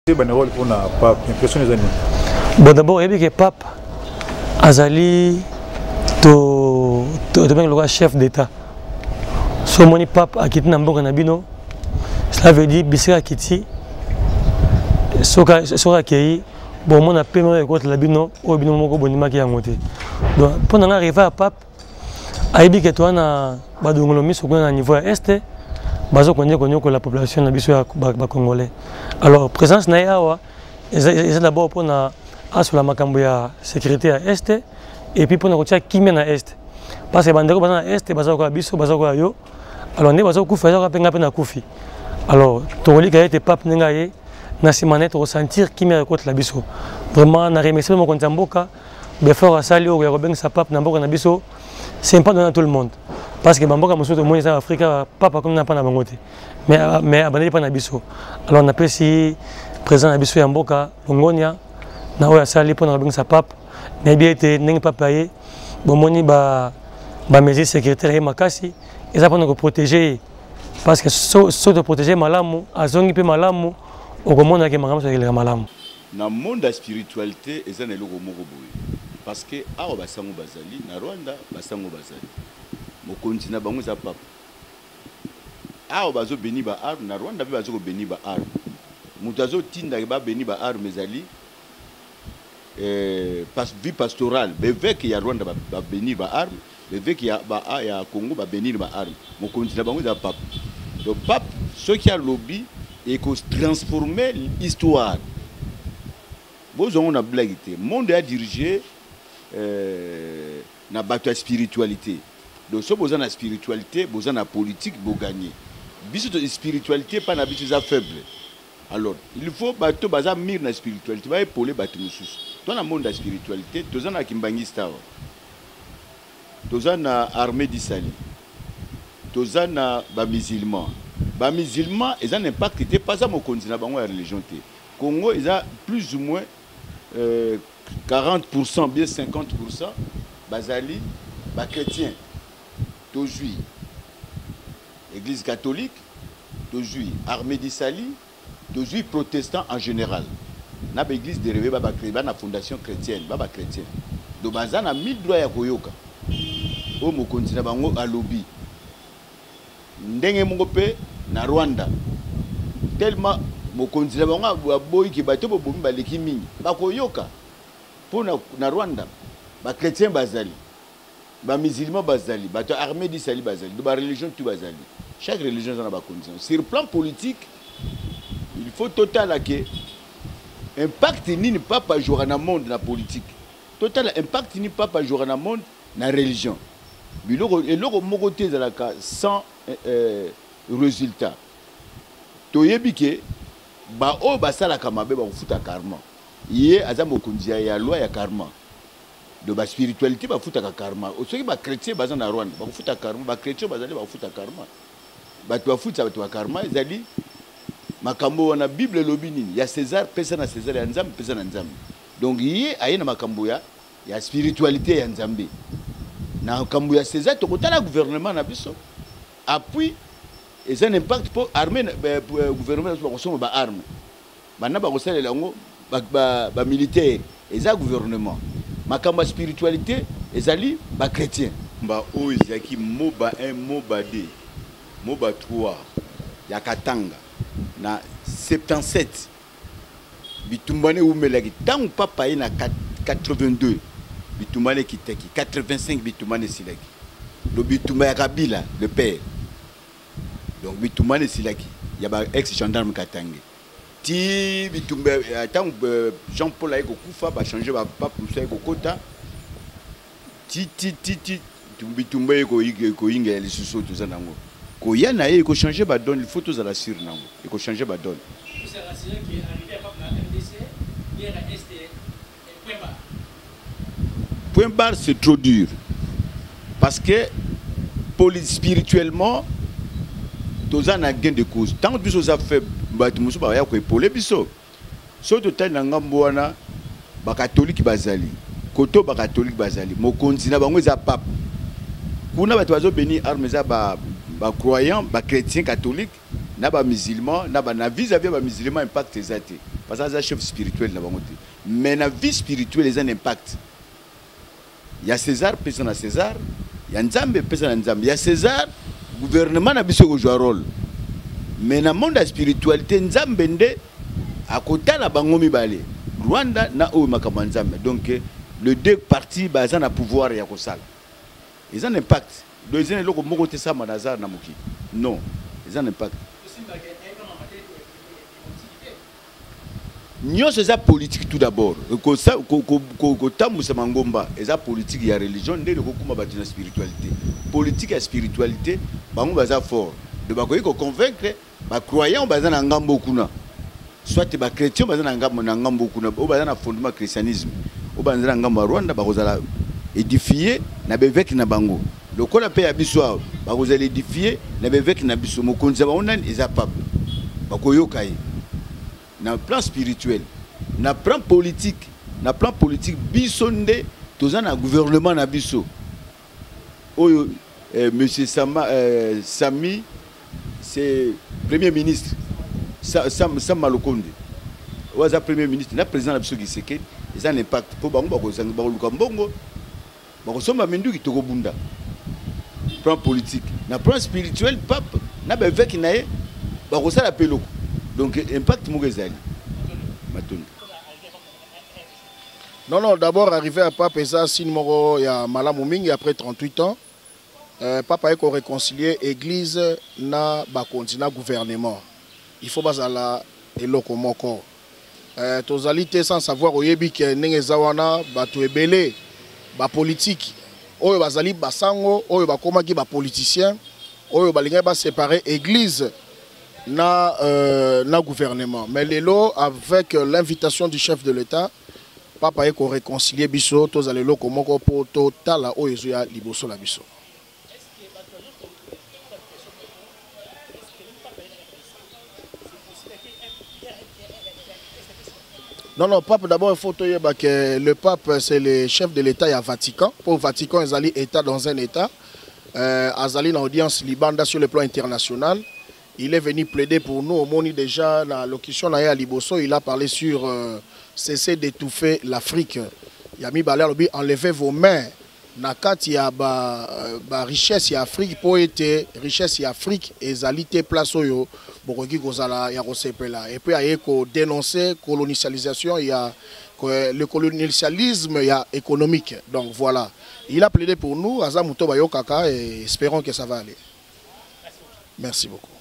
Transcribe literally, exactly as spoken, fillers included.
Bon, d'abord, il y a que pape Azali, to le chef d'État. Si mon pape a quitté Nambo Nabino, cela veut dire Bissira Kiti, Soka Kei, bon, mon appel est contre l'abino, au bino moko bonima qui a monté. Donc, pour arriver à pape, Aïbi que toi, na badongolomi sur un niveau est, bazo connaît que la population n'a biso ba congolais. Alors, présence naïawa, c'est d'abord pour na sur la makambo ya sécurité à est et puis pour na kotia kimia na est. Parce que bandeko bana est bazo ko biso bazo ko yo. Alors ne bazo kufa bazo penga pena kufi. Alors, tongoli ka été pape nengaye na simanete ressentir kimia contre la biso. Vraiment na remercier mon compte mboka, be fort à sali o ya robeng sa pape na mboka na biso. C'est pas dans tout le monde. Parce que Bamboka Moussou, tout le monde est en Afrique, papa comme n'a pas na bangote. Mais mais abandonné pas na biso. Alors on appelle si présent na biso Yamboka, Longonia, na oya sali pour na robeng sa pape. Na bien été n'eng pas payé. Bon moni ba ba mesure sécuritaire et makasi. Et ça pour nous protéger. Parce que so so de protéger malamu, azongi pe malamu, au monde avec malamu c'est le malamu. Dans le monde de la spiritualité, et ça n'est le moko boy. Parce que awa basango bazali na Rwanda basango bazali mokonzi na bango za papa awa bazo beni ba ar na Rwanda be bazo ko beni ba ar mutazo tinda ba beni ba ar mezali eh pas vie pastorale bevek ya Rwanda ba, ba beni ba ar bevek ya ba ya Congo ba beni ba ar mokonzi na bango za papa donc papa ce qui a lobby et qu'on transformer l'histoire vous on a blagué monde a dirigé Euh, na bato spiritualité. Donc si vous avez la spiritualité, vous avez la politique, vous gagnez. Biso de spiritualité pas na biso za faible. Alors, il faut bato baza mir na spiritualité, ba épauler bato mususu. Dans le monde de la spiritualité, tous na Kimbangi Star. Tous na armée d'Isali. Tous na ba musulmans. Ba musulmans, ils ont un impact qui pas ça mon continent bango la religion té. Congo, ils ont plus ou moins euh, quarante pour cent, bien cinquante pour cent, Bazali, bas chrétien, Tojoui, Église catholique, Tojoui, armée d'Issali, Tojoui protestant en général. Na église de Réveil, baba créé, na fondation chrétienne, baba chrétien. Donc bazan a mille droits à koyoka. O mo continue bango à lobby. Ndenge mongope na Rwanda. Tellement mo continue bango a boy ki bato bo bomi baleki mingi. Ba koyoka. Pour na Rwanda, les chrétiens bazali, les musulmans bazali, les armées d'Isali bazali, les religions tout bazali. Chaque religion a une condition. Sur le plan politique, il faut total que impact ni pas pas jouer dans le monde la politique. Total impact ni pas pas jouer dans le monde la religion. Et l'autre mogoté de la cas sans euh, résultat. Toyebike ba o basala kamabe ba futa karma. Yé azamo kundia ya loi ya karma. De ba spiritualité ba futa karma. O soki ba chrétien baza na Rwanda ba futa karma, ba chrétien bazali ba futa karma. Ba to futa ba to karma ezali makambo wana Bible lobi nini ya César pesa na César ya Nzambe pesa na Nzambe. Donc yé ayena makambo ya ya spiritualité ya Nzambe. Na makambo ya César to kotala gouvernement na biso. Appui et ça impact pour armer le gouvernement pour consommer ba armes. Bana ba kosala lango ba ba militaire et ça gouvernement. Makamba spiritualité ezali ba chrétien. Ba o ezaki moba un moba deux. Moba trois ya Katanga na soixante-dix-sept bitumbane umelaki tant papa ina quatre-vingt-deux bitumbane kiteki quatre-vingt-cinq bitumbane silaki. Le bitumba ya Kabila le père. Donc bitumane silaki ya ba ex gendarme Katange ti bitumba tant Jean Paul ayeko kufa ba changer ba pape Moussa ko kota ti ti ti ti bitumba yeko yeko inga les sous tout ça nango ko yana yeko changer ba donne il faut tous à la sur nango yeko changer ba donne c'est rassuré qui est arrivé à pape la M D C hier à Est point barre point barre c'est trop dur parce que spirituellement tous en a gain de cause tant que biso a fait batu ba ya ko épauler biso so total na ngambo wana ba catholique bazali koto ba catholique bazali mokonzi na bango za pape kuna batu bazo bénir armes za ba ba croyant ba chrétien catholique na ba musulman na ba na vis-à-vis ba musulman impact ezate parce que c'est un chef spirituel. Mais la vie spirituelle, il y a un impact. Il y a César, personne à César. Il y a Nzambe, personne à Nzambe. Il y a César, le gouvernement n'a pas joué un rôle. Mais dans le monde de la spiritualité, Nzambe à côté de la Bangomi Balé. Rwanda n'a pas Nzambe. Donc, les deux partis, ils ont un pouvoir. Ils ont un impact. Ils ont un impact. Non, ils ont un impact. Nous c'est ça politique tout d'abord. Quand ça, quand quand nous sommes ngomba, c'est ça politique et religion. Dès le coup, on va la spiritualité. Politique et spiritualité, on va ça fort. De bah quoi convaincre, bah croyants, on va ça n'angambo kuna. Soit bah chrétien, on va ça n'angambo n'angambo kuna. On va ça na fondement christianisme. On va ça n'angambo Rwanda, bah ça édifier, na bevek na bango. Le quoi la paix à bissoir, bah vous allez édifier, na bevek na bissoir. Mon conseil, on a ils appellent. Bah quoi yokai. Dans le plan spirituel, dans le plan politique, dans le plan politique, bisonde, tous un gouvernement na biso. Oh, euh, Monsieur Sama, euh, Sami, c'est premier ministre. Sam Sam Malokonde. Ou est premier ministre, le président na biso qui sait que ils ont un impact. Pour bango bako sang bako lukambongo, bako soma mendu qui toko bunda. Plan politique, dans le plan spirituel, pape, na bevek nae, bako ça la peloko. Donc, impact Mougezali. Non, non, d'abord, arrivé à Pape, ça, Sinmoro, il y a Malamoumingi, après trente-huit ans. Euh, Papa a réconcilié l'église na continent gouvernement. Il faut pas la et lokomoko. Euh, tozalité sans savoir au yebi que nengezawana batu ebele ba politique. Oyo bazali basango, oyo bakoma ki ba politicien, oyo balinga ba séparer église na euh, na gouvernement. Mais lelo avec l'invitation du chef de l'État, Papa eko réconcilier biso tozali lokomoko po totala oyo ezoya liboso la biso. Non, non, pape, d'abord, il faut dire que le pape, c'est le chef de l'État à Vatican. Pour le Vatican, ils allaient État dans un État. Euh, ils allaient dans l'audience Libanda sur le plan international. Il est venu plaider pour nous. Au moins, déjà, dans l'occasion à Liboso, il a parlé sur euh, cesser d'étouffer l'Afrique. Il a mis Baler, enlevez vos mains. Nakati ya ba, ba richesse ya Afrique pour être richesse ya Afrique et zalité place oyo bokoki kozala ya kosepela et puis aye ko dénoncer colonisation il y a le colonialisme ya économique. Donc voilà, il a plaidé pour nous aza muto bayo kaka et espérons que ça va aller. Merci beaucoup.